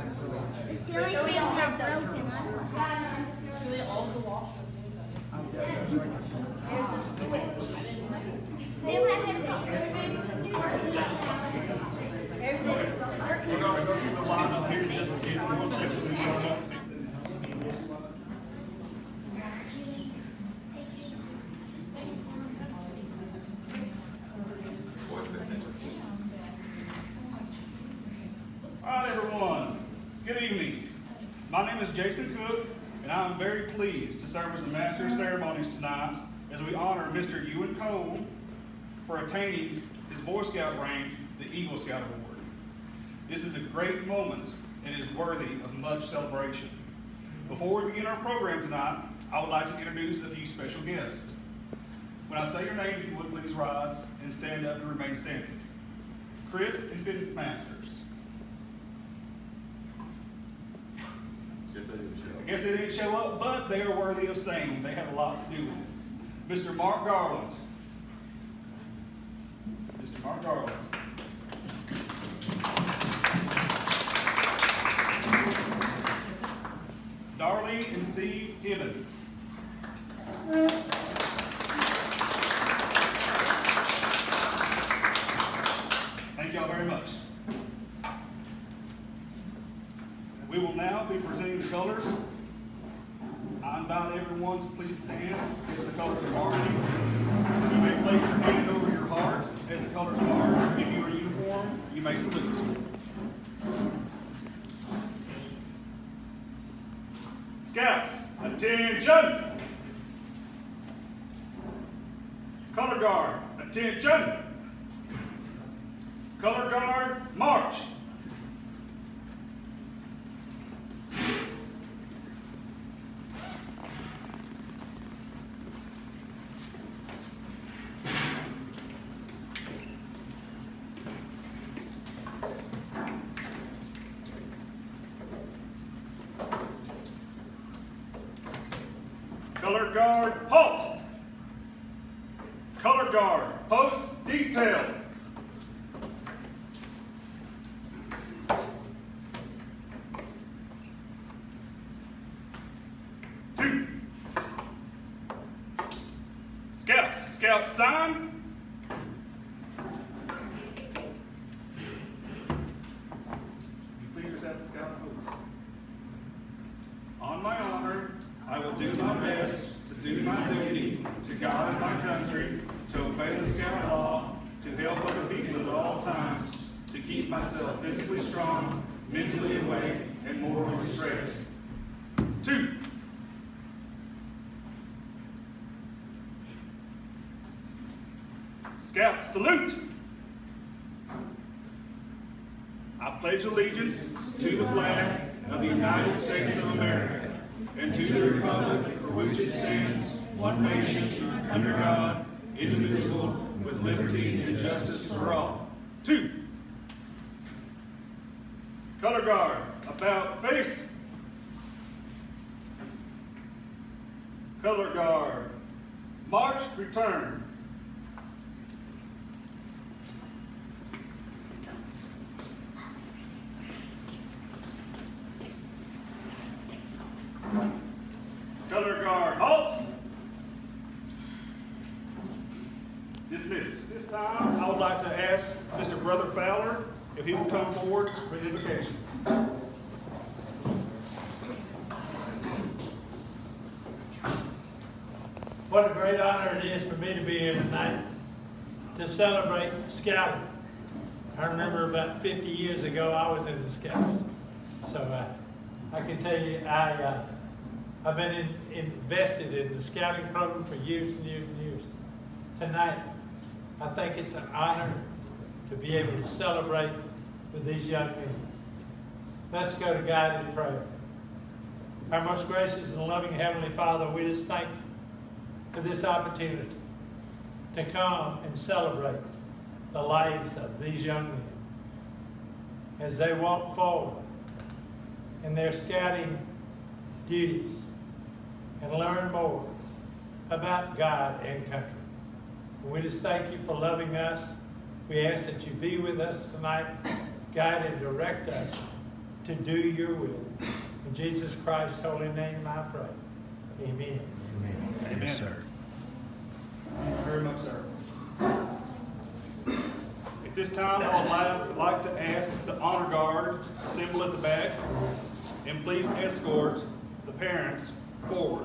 The ceiling fans are broken. Do they all go off at the same time? There's a switch. They might have there's a We're going to go through the line up here just to get 1 second so you don't know. All right, everyone. Good evening. My name is Jason Cook, and I am very pleased to serve as the Master of Ceremonies tonight as we honor Mr. Ewan Cole for attaining his Boy Scout rank, the Eagle Scout Award. This is a great moment and is worthy of much celebration. Before we begin our program tonight, I would like to introduce a few special guests. When I say your name, if you would please rise and stand up and remain standing. Chris and Vince Masters. I guess they didn't show up, but they are worthy of saying. They have a lot to do with this. Mr. Mark Garland. Mr. Mark Garland. Darlene and Steve Evans. Thank y'all very much. We will now be presenting the colors. I invite everyone to please stand as the colors are marching. You may place your hand over your heart as the colors march. If you are in uniform, you may salute. Scouts, attention! Color guard, attention! Color guard, march! Color guard, halt! Color guard, post detail. Two. Scouts, scout sign. You please yourself the scout oath. On my honor, I will do my best to do my duty to God and my country, to obey the scout law, to help other people at all times, to keep myself physically strong, mentally awake, and morally straight. Two. Scout salute. I pledge allegiance to the flag of the United States of America and to the republic for which it stands, one nation, under God, indivisible, with liberty and justice for all. Two. Color guard, about face. Color guard, march, return. Color guard, halt! Dismissed. This time, I would like to ask Mr. Brother Fowler if he will come forward for invocation. What a great honor it is for me to be here tonight to celebrate Scouting. I remember about 50 years ago, I was in the Scouts. So I can tell you, I've been invested in the Scouting program for years and years and years. Tonight, I think it's an honor to be able to celebrate with these young men. Let's go to God in prayer. Our most gracious and loving Heavenly Father, we just thank you for this opportunity to come and celebrate the lives of these young men as they walk forward in their scouting duties and learn more about God and country. We just thank you for loving us. We ask that you be with us tonight, guide and direct us to do your will. In Jesus Christ's holy name I pray. Amen. Amen. Yes, sir. Thank you very much, sir. At this time, I would like to ask the honor guard to assemble at the back, and please escort the parents forward.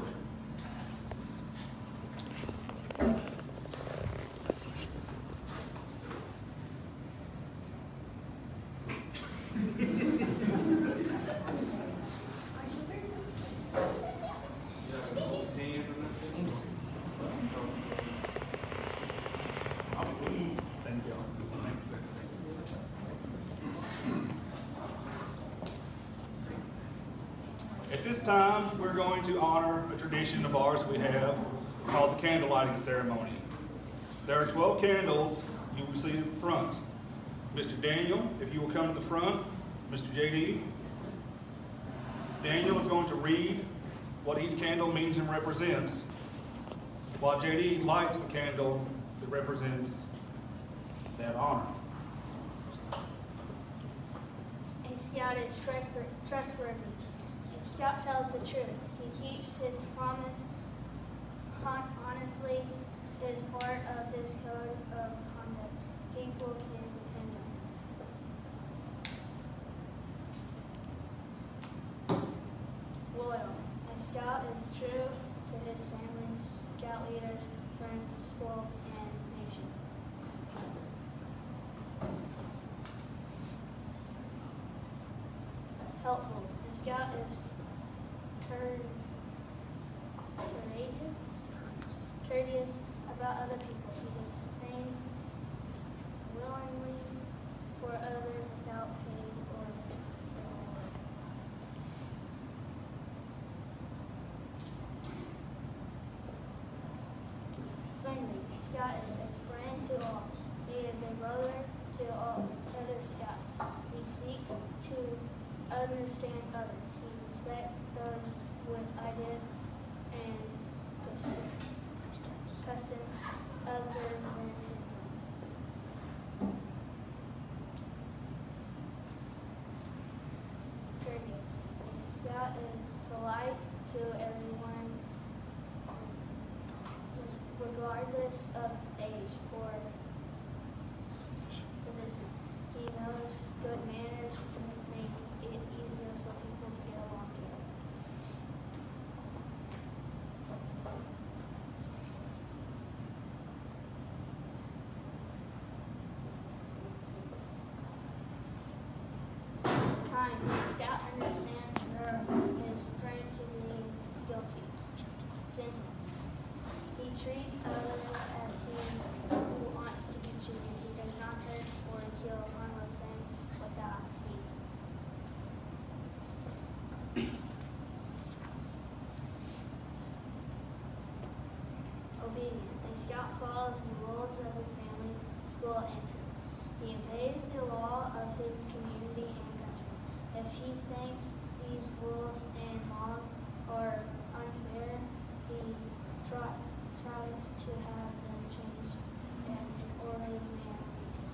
At this time, we're going to honor a tradition of ours we have called the candle lighting ceremony. There are 12 candles you will see at the front. Mr. Daniel, if you will come to the front. Mr. JD. Daniel is going to read what each candle means and represents, while JD lights the candle that represents that honor. A scout is trustworthy. A scout tells the truth. He keeps his promise honestly. Is part of his code of conduct. People can depend on. Loyal. A scout is true to his family, scout leaders, friends, school, and nation. Helpful. A scout is courteous about other people. He does things willingly for others without pay or reward. Friendly. A scout is a friend to all. He is a brother to all other scouts. He seeks to understand others. He respects those with ideas and customs other than his own. Courteous. A scout is polite to everyone, regardless of age or position. He knows good manners to make it easier for people to get along together. Kind. The scout understands his strength to be guilty. Gentle. He treats others as he wants to be treated. He does not hurt or kill harmless things without reasons. Obedient. A scout follows the rules of his family, school, and troop. He obeys the law of his community and country. If he thinks these rules and laws are unfair, he tries to have them changed in an orderly manner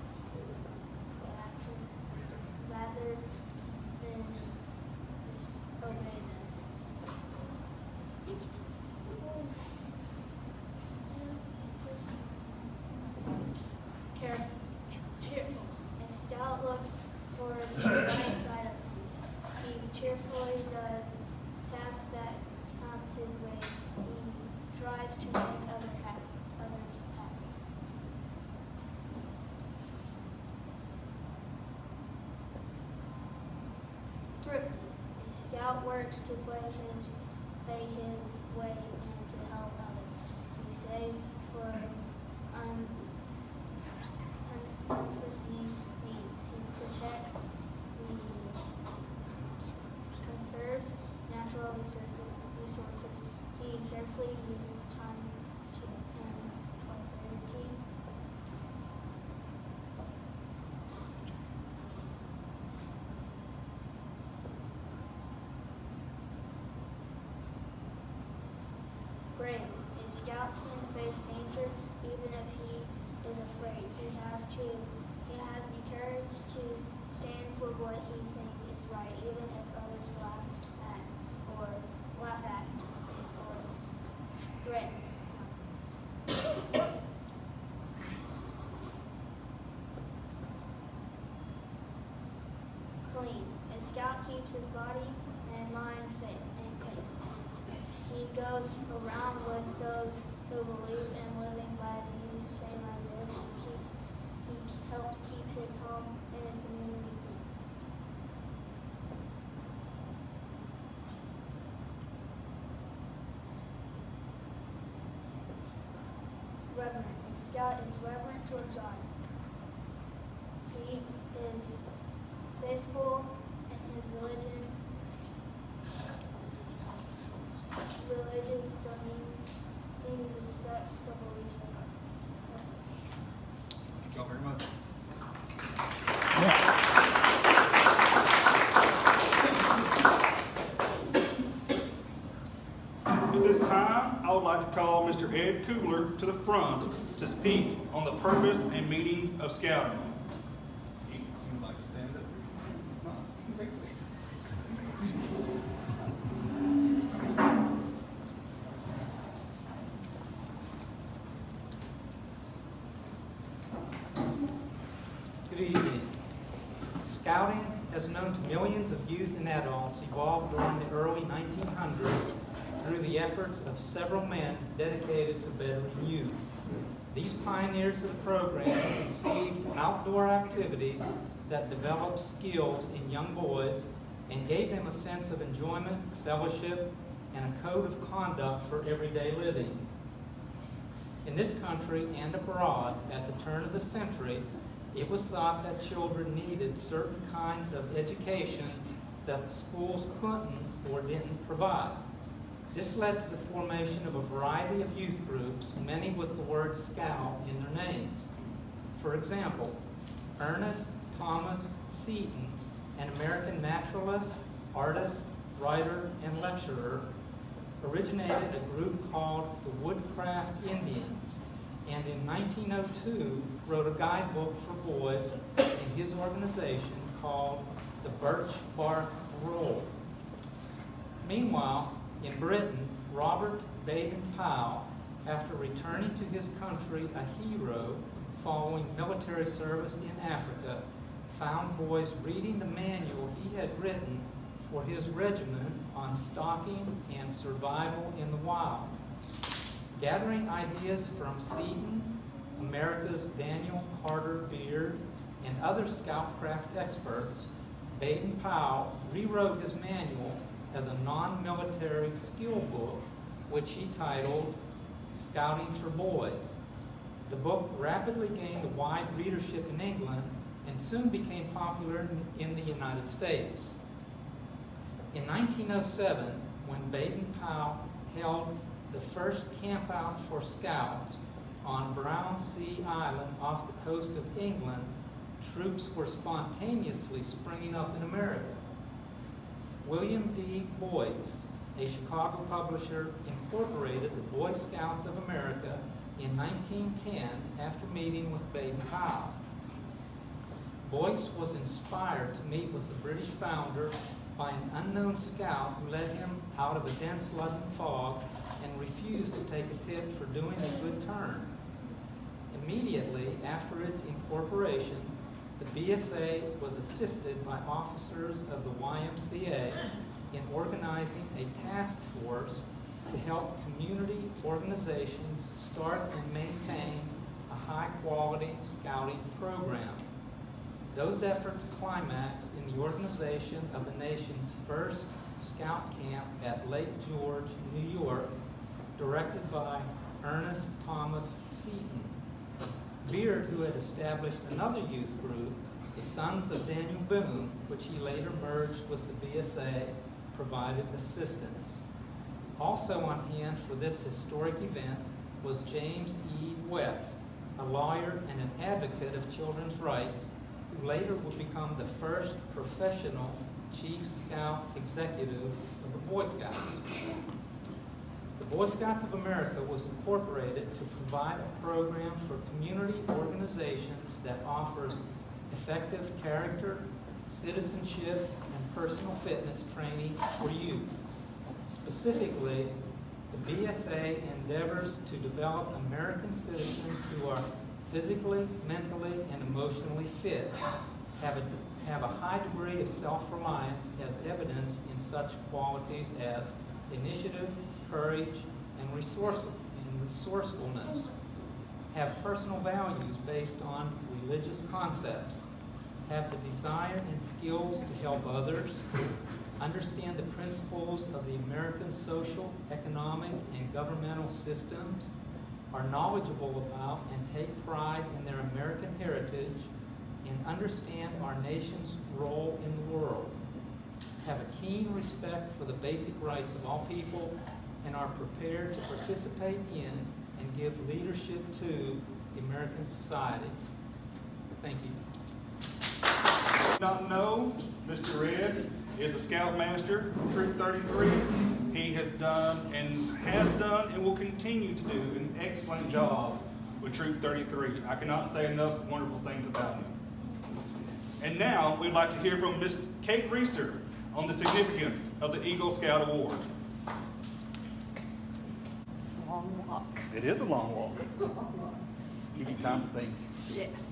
rather than disobey them. Cheerful. A scout looks for the right side of things. He cheerfully does tasks that come his way. He tries to make others happy. Thrifty. A scout works to pay his way and to help others. He saves for unforeseen needs. He protects conserves natural resources. He carefully uses time and prosperity. Brave. A scout can face danger even if he is afraid. He has the courage to stand for what he thinks is right, even scout keeps his body and mind fit and clean. He goes around with those who believe in living by these same ideas. He helps keep his home and his community clean. Reverent. A scout is reverent toward God. He is faithful in his religious domains. He respects the beliefs of others. Thank y'all very much. At this time, I would like to call Mr. Ed Kubler to the front to speak on the purpose and meaning of scouting. You would like to stand up? No, you can take a seat. Good evening. Scouting, as known to millions of youth and adults, evolved during the early 1900s through the efforts of several men dedicated to bettering youth. These pioneers of the program conceived outdoor activities that developed skills in young boys and gave them a sense of enjoyment, fellowship, and a code of conduct for everyday living. In this country and abroad, at the turn of the century, it was thought that children needed certain kinds of education that the schools couldn't or didn't provide. This led to the formation of a variety of youth groups, many with the word scout in their names. For example, Ernest Thomas Seton, an American naturalist, artist, writer, and lecturer, originated a group called the Woodcraft Indians, and in 1902 wrote a guidebook for boys in his organization called the Birch Bark Roll. Meanwhile, in Britain, Robert Baden-Powell, after returning to his country a hero following military service in Africa, found boys reading the manual he had written for his regiment on stalking and survival in the wild. Gathering ideas from Seton, America's Daniel Carter Beard, and other scoutcraft experts, Baden-Powell rewrote his manual as a non-military skill book, which he titled Scouting for Boys. The book rapidly gained a wide readership in England and soon became popular in the United States. In 1907, when Baden-Powell held the first campout for scouts on Brownsea Island off the coast of England, troops were spontaneously springing up in America. William D. Boyce, a Chicago publisher, incorporated the Boy Scouts of America in 1910 after meeting with Baden-Powell. Boyce was inspired to meet with the British founder by an unknown scout who led him out of a dense London fog and refused to take a tip for doing a good turn. Immediately after its incorporation, the BSA was assisted by officers of the YMCA in organizing a task force to help community organizations start and maintain a high-quality scouting program. Those efforts climaxed in the organization of the nation's first scout camp at Lake George, New York, directed by Ernest Thomas Seton. Beard, who had established another youth group, the Sons of Daniel Boone, which he later merged with the BSA, provided assistance. Also on hand for this historic event was James E. West, a lawyer and an advocate of children's rights, who later would become the first professional Chief Scout executive of the Boy Scouts. The Boy Scouts of America was incorporated to provide a program for community organizations that offers effective character, citizenship, and personal fitness training for youth. Specifically, the BSA endeavors to develop American citizens who are physically, mentally, and emotionally fit, have have a high degree of self-reliance as evidenced in such qualities as initiative, courage, and resourcefulness, have personal values based on religious concepts, have the desire and skills to help others, understand the principles of the American social, economic, and governmental systems, are knowledgeable about and take pride in their American heritage, and understand our nation's role in the world, have a keen respect for the basic rights of all people, and are prepared to participate in and give leadership to the American society. Thank you. Not know, Mr. Red is a Scoutmaster, Troop 33. He has done and will continue to do an excellent job with Troop 33. I cannot say enough wonderful things about him. And now we'd like to hear from Miss Kate Reeser on the significance of the Eagle Scout Award. It's a long walk. It is a long walk. Give you time to think. Yes.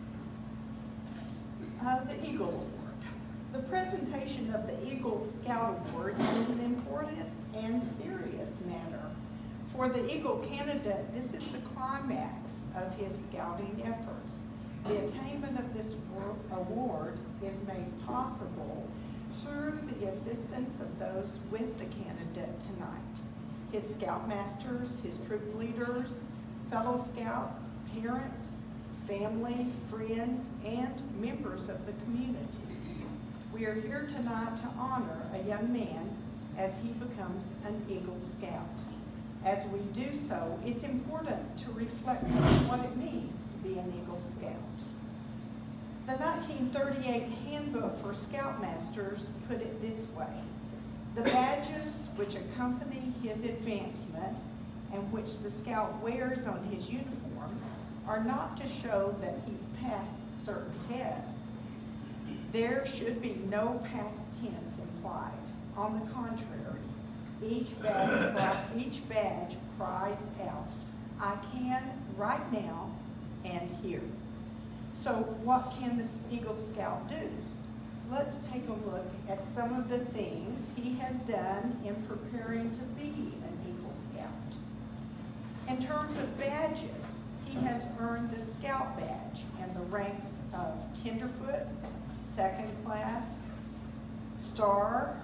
The Eagle Award. The presentation of the Eagle Scout Award is an important and serious matter. For the Eagle candidate, this is the climax of his scouting efforts. The attainment of this award is made possible through the assistance of those with the candidate tonight. His scoutmasters, his troop leaders, fellow scouts, parents, family, friends, and members of the community. We are here tonight to honor a young man as he becomes an Eagle Scout. As we do so, it's important to reflect on what it means to be an Eagle Scout. The 1938 Handbook for Scoutmasters put it this way: the badges which accompany his advancement and which the Scout wears on his uniform are not to show that he's passed certain tests. There should be no past tense implied. On the contrary, each badge cries out, I can right now and here. So what can this Eagle Scout do? Let's take a look at some of the things he has done in preparing to be an Eagle Scout. In terms of badges, he has earned the Scout Badge in the ranks of Tenderfoot, Second Class, Star,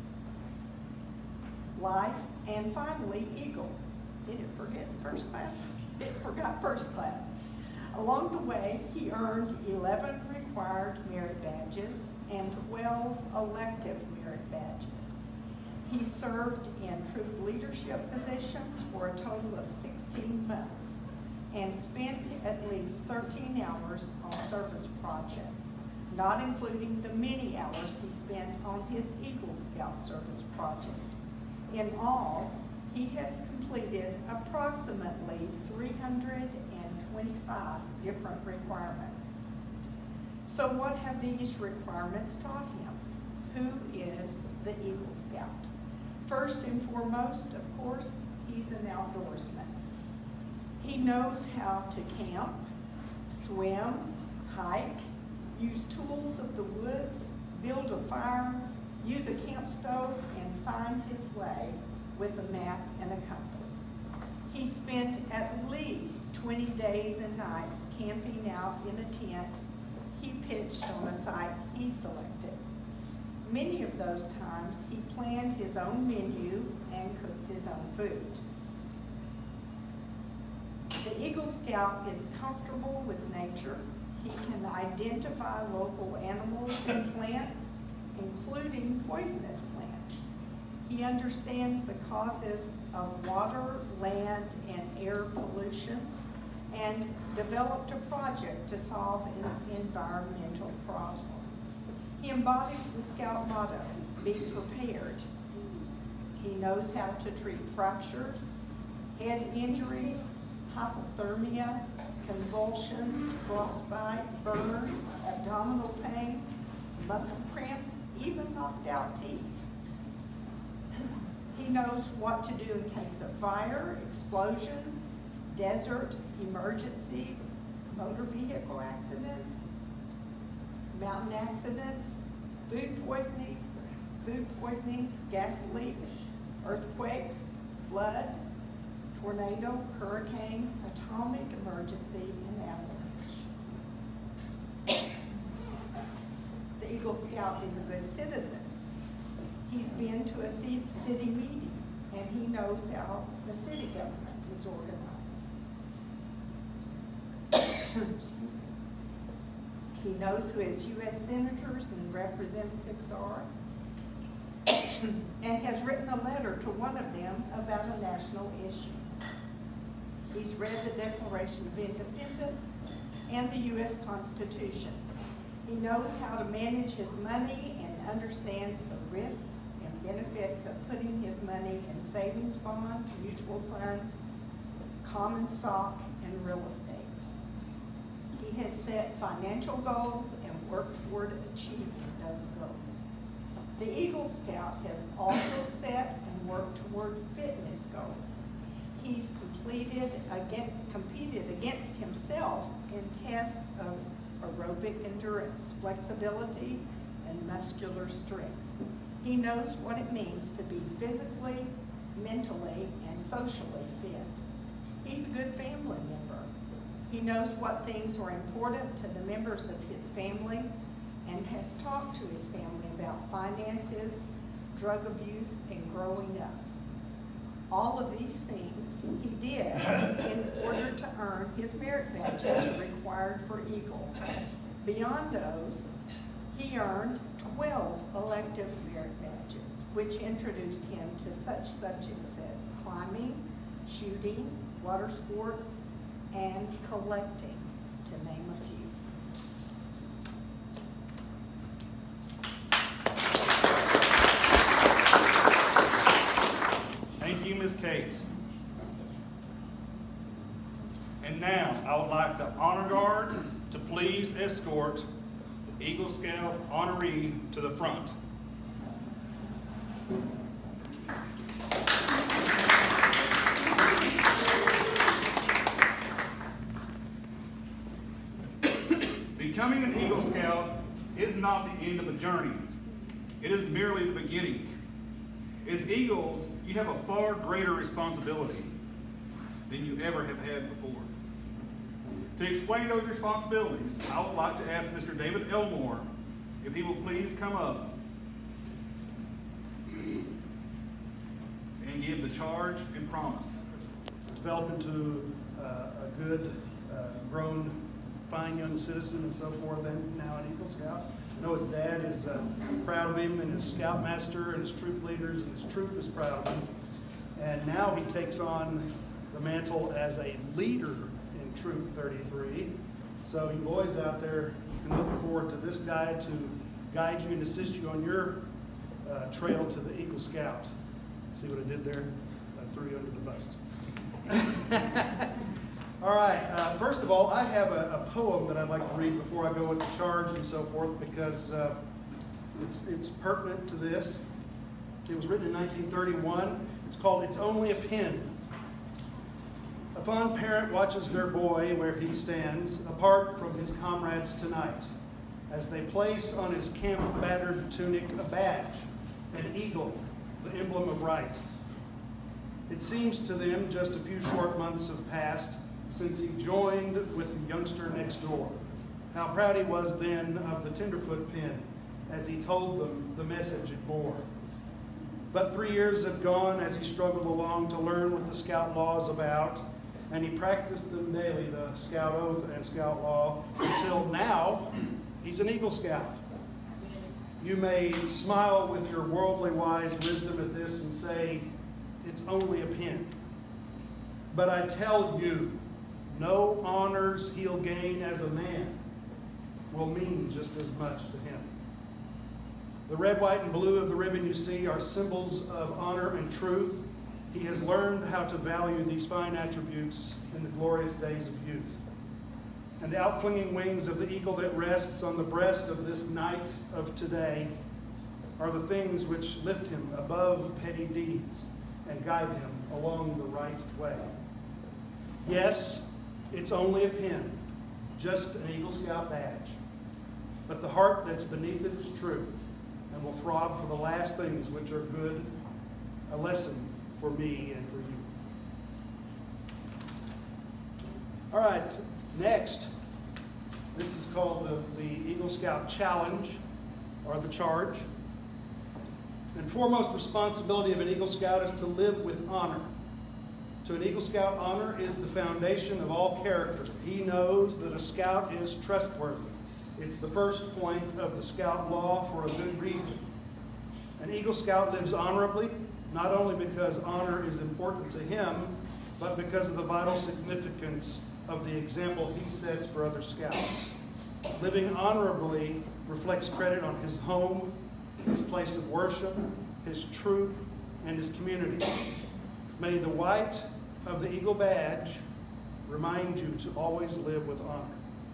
Life, and finally Eagle. Did it forget First Class? It forgot First Class. Along the way, he earned 11 required merit badges and 12 elective merit badges. He served in troop leadership positions for a total of 16 months and spent at least 13 hours on service projects, not including the many hours he spent on his Eagle Scout service project. In all, he has completed approximately 325 different requirements. So what have these requirements taught him? Who is the Eagle Scout? First and foremost, of course, he's an outdoorsman. He knows how to camp, swim, hike, use tools of the woods, build a fire, use a camp stove, and find his way with a map and a compass. He spent at least 20 days and nights camping out in a tent he pitched on a site he selected. Many of those times he planned his own menu and cooked his own food. The Eagle Scout is comfortable with nature. He can identify local animals and plants, including poisonous plants. He understands the causes of water, land, and air pollution, and developed a project to solve an environmental problem. He embodies the Scout motto, be prepared. He knows how to treat fractures, head injuries, hypothermia, convulsions, frostbite, burns, abdominal pain, muscle cramps, even knocked out teeth. He knows what to do in case of fire, explosion, desert, emergencies, motor vehicle accidents, mountain accidents, food poisoning, gas leaks, earthquakes, flood, tornado, hurricane, atomic emergency, and avalanche. The Eagle Scout is a good citizen. He's been to a city meeting, and he knows how the city government is organized. Excuse me. He knows who his U.S. senators and representatives are, and has written a letter to one of them about a national issue. He's read the Declaration of Independence and the U.S. Constitution. He knows how to manage his money and understands the risks and benefits of putting his money in savings bonds, mutual funds, common stock, and real estate. He has set financial goals and worked toward achieving those goals. The Eagle Scout has also set and worked toward fitness goals. He's competed against himself in tests of aerobic endurance, flexibility, and muscular strength. He knows what it means to be physically, mentally, and socially fit. He's a good family member. He knows what things are important to the members of his family and has talked to his family about finances, drug abuse, and growing up. All of these things he did in order to earn his merit badges required for Eagle. Beyond those, he earned 12 elective merit badges, which introduced him to such subjects as climbing, shooting, water sports, and collecting, to name a few. Thank you, Ms. Kate. And now, I would like the Honor Guard to please escort the Eagle Scout honoree to the front. Becoming an Eagle Scout is not the end of a journey. It is merely the beginning. As Eagles, you have a far greater responsibility than you ever have had before. To explain those responsibilities, I would like to ask Mr. David Elmore if he will please come up and give the charge and promise. Develop into a good, grown, fine young citizen and so forth, and now an Eagle Scout. I know his dad is proud of him, and his scoutmaster and his troop leaders and his troop is proud of him. And now he takes on the mantle as a leader in Troop 33. So you boys out there can look forward to this guy to guide you and assist you on your trail to the Eagle Scout. See what I did there? I threw you under the bus. All right, first of all, I have a poem that I'd like to read before I go with the charge and so forth, because it's pertinent to this. It was written in 1931. It's called "It's Only a Pin." A fond parent watches their boy where he stands, apart from his comrades tonight, as they place on his camp-battered tunic a badge, an eagle, the emblem of right. It seems to them just a few short months have passed since he joined with the youngster next door. How proud he was then of the tenderfoot pin as he told them the message it bore. But 3 years have gone as he struggled along to learn what the Scout law is about, and he practiced them daily, the Scout oath and Scout law, until now he's an Eagle Scout. You may smile with your worldly wise wisdom at this and say, it's only a pin. But I tell you, no honors he'll gain as a man will mean just as much to him. The red, white, and blue of the ribbon you see are symbols of honor and truth. He has learned how to value these fine attributes in the glorious days of youth. And the outflinging wings of the eagle that rests on the breast of this knight of today are the things which lift him above petty deeds and guide him along the right way. Yes, it's only a pin, just an Eagle Scout badge. but the heart that's beneath it is true and will throb for the last things which are good, a lesson for me and for you. All right, next, this is called the Eagle Scout Challenge, or the charge. And foremost responsibility of an Eagle Scout is to live with honor. To an Eagle Scout, honor is the foundation of all character. He knows that a scout is trustworthy. It's the first point of the Scout law for a good reason. An Eagle Scout lives honorably, not only because honor is important to him, but because of the vital significance of the example he sets for other scouts. Living honorably reflects credit on his home, his place of worship, his troop, and his community. May the white of the Eagle badge remind you to always live with honor.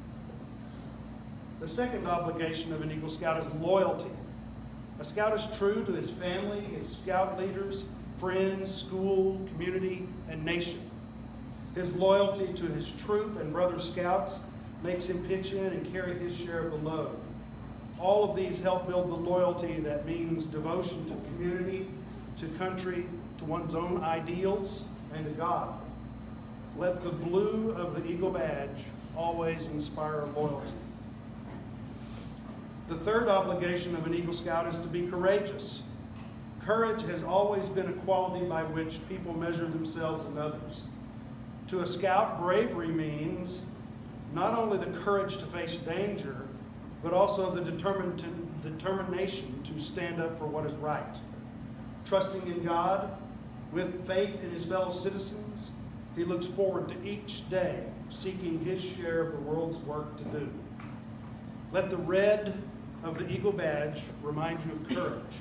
The second obligation of an Eagle Scout is loyalty. A Scout is true to his family, his Scout leaders, friends, school, community, and nation. His loyalty to his troop and brother Scouts makes him pitch in and carry his share of the load. All of these help build the loyalty that means devotion to community, to country, to one's own ideals, and to God. Let the blue of the Eagle badge always inspire loyalty. The third obligation of an Eagle Scout is to be courageous. Courage has always been a quality by which people measure themselves and others. To a Scout, bravery means not only the courage to face danger, but also the determination to stand up for what is right. Trusting in God, with faith in his fellow citizens, he looks forward to each day, seeking his share of the world's work to do. Let the red of the Eagle badge remind you of courage.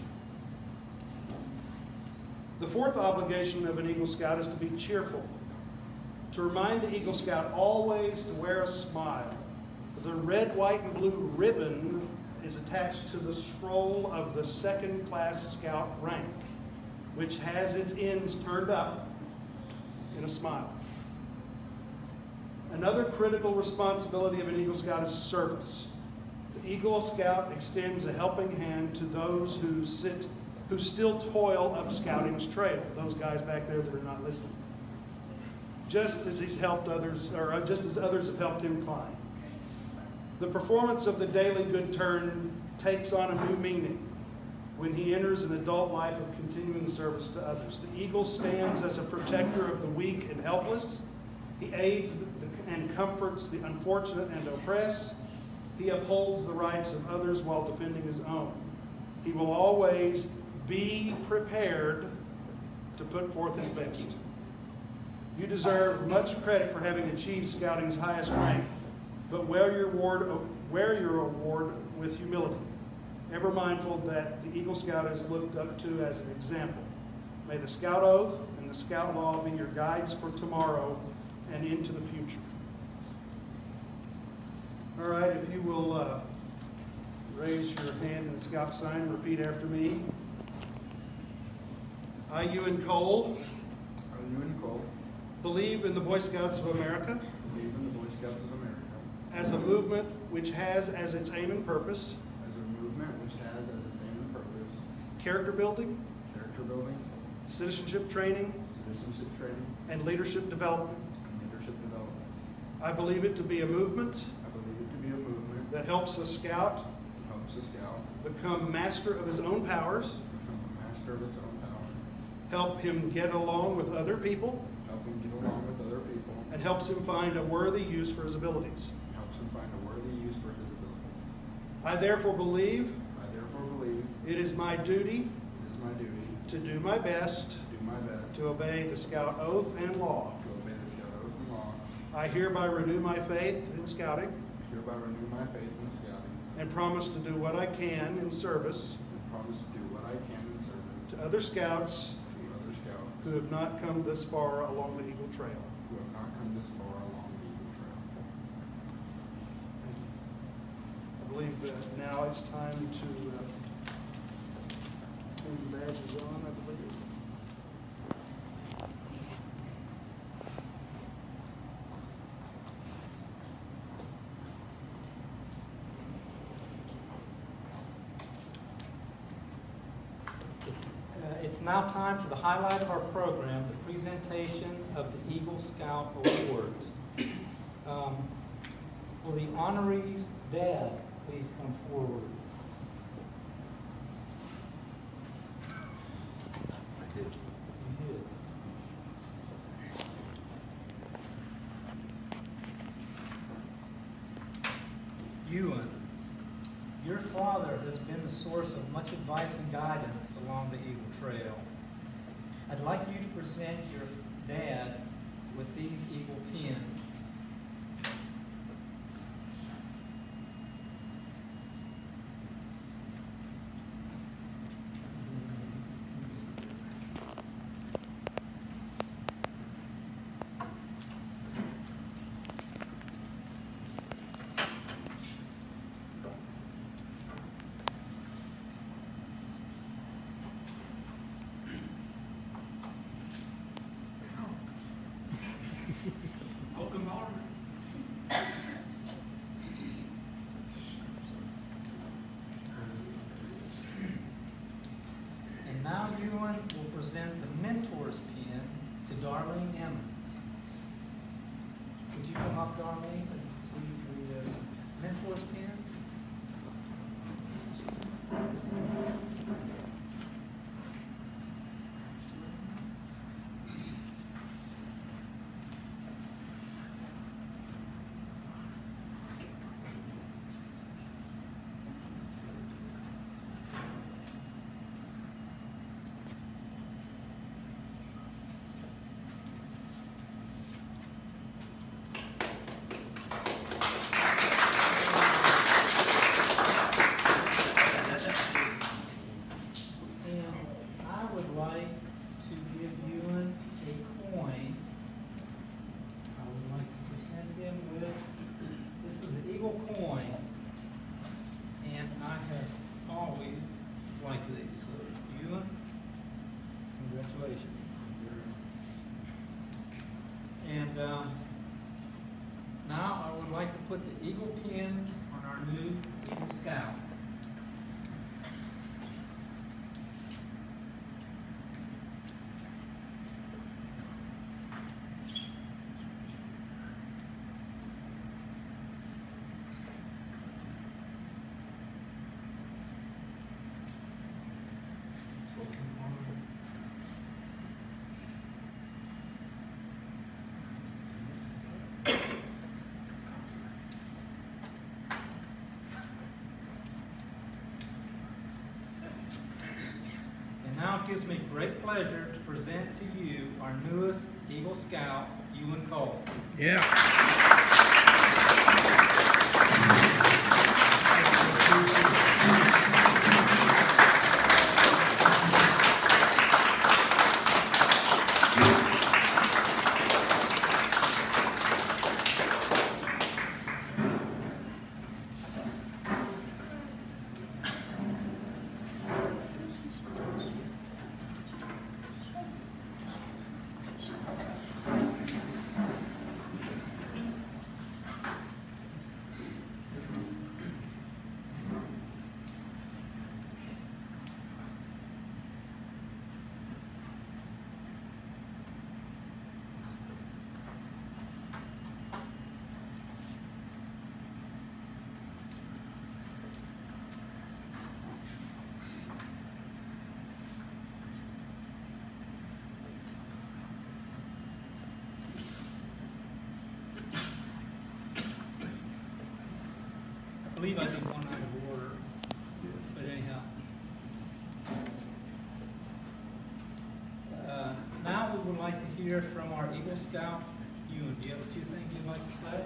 The fourth obligation of an Eagle Scout is to be cheerful. To remind the Eagle Scout always to wear a smile. The red, white, and blue ribbon is attached to the scroll of the second-class Scout rank, which has its ends turned up in a smile. Another critical responsibility of an Eagle Scout is service. The Eagle Scout extends a helping hand to those who still toil up Scouting's trail, those guys back there that are not listening, just as he's helped others, or just as others have helped him climb. The performance of the daily good turn takes on a new meaning when he enters an adult life of continuing service to others. The Eagle stands as a protector of the weak and helpless. He aids and comforts the unfortunate and oppressed. He upholds the rights of others while defending his own. He will always be prepared to put forth his best. You deserve much credit for having achieved Scouting's highest rank, but wear your award with humility, ever mindful that the Eagle Scout is looked up to as an example. May the Scout Oath and the Scout Law be your guides for tomorrow and into the future. All right, if you will raise your hand in the Scout sign and repeat after me. I, Ewan Cole, believe in the Boy Scouts of America as a movement which has as its aim and purpose character building, citizenship training, and leadership development. I believe it to be a movement that helps a scout become master of his own powers, help him get along with other people, and helps him find a worthy use for his abilities. I therefore believe it is my duty to do my best to obey the Scout Oath and Law. I hereby renew my faith in Scouting and promise to do what I can in service to other Scouts who have not come this far along the Eagle Trail. I believe that now it's time to turn the badges on, I believe. It's now time for the highlight of our program, the presentation of the Eagle Scout Awards. Will the honorees' dad please come forward? You did. Ewan, your father has been the source of much advice and guidance along the Eagle Trail. I'd like you to present your dad with these Eagle pins. And now Ewan will present the Mentor's pin to Darlene Emmons. Would you come up, Darlene, and see the Mentor's pin? And now I would like to put the Eagle pins on our new Eagle Scout. Now it gives me great pleasure to present to you our newest Eagle Scout, Ewan Cole. Yeah. I believe I did one out of order, but anyhow. Now we would like to hear from our Eagle Scout, Ewan. Do you have a few things you'd like to say?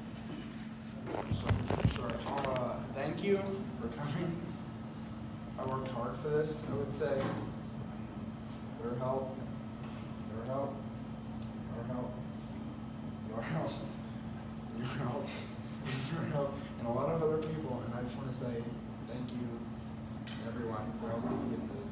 Sure. Thank you for coming. I worked hard for this, I would say. Your help, your help, your help, your help, your help, your help, and a lot of other people, and I just want to say thank you to everyone for helping me get this.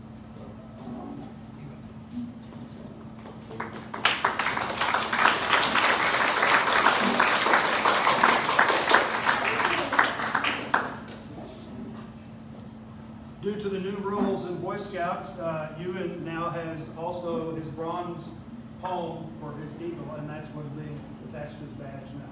Due to the new rules in Boy Scouts, Ewan Ewan now has also his bronze palm for his eagle, and that's what is being attached to his badge now.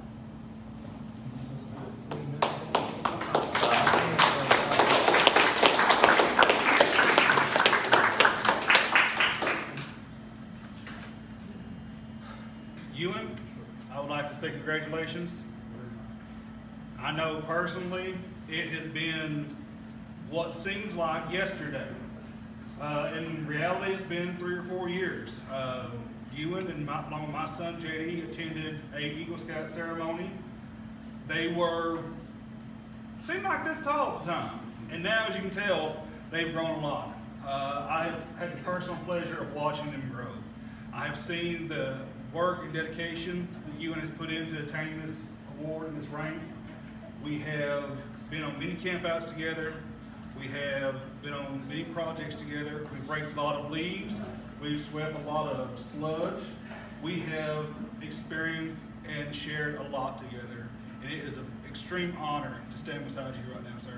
Ewan, I would like to say congratulations. I know personally it has been what seems like yesterday. In reality, it's been 3 or 4 years. Ewan and along with my son JD attended a Eagle Scout ceremony. They seemed like this tall at the time, and now, as you can tell, they've grown a lot. I have had the personal pleasure of watching them grow. I have seen the work and dedication that Ewan has put into attaining this award and this rank. We have been on many campouts together. We have been on many projects together. We've raked a lot of leaves. We've swept a lot of sludge. We have experienced and shared a lot together. And it is an extreme honor to stand beside you right now, sir.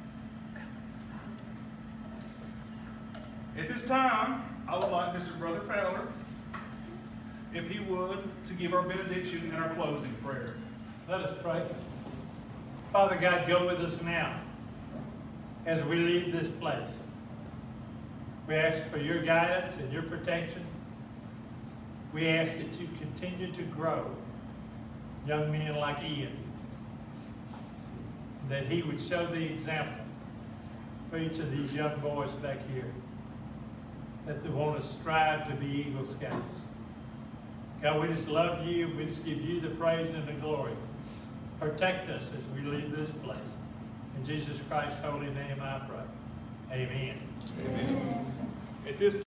At this time, I would like Mr. Brother Fowler, if he would, to give our benediction and our closing prayer. Let us pray. Father God, go with us now as we leave this place. We ask for your guidance and your protection. We ask that you continue to grow young men like Ian, that he would show the example for each of these young boys back here, that they want to strive to be Eagle Scouts. God, we just love you. We just give you the praise and the glory. Protect us as we leave this place. In Jesus Christ's holy name I pray. Amen. Amen. At this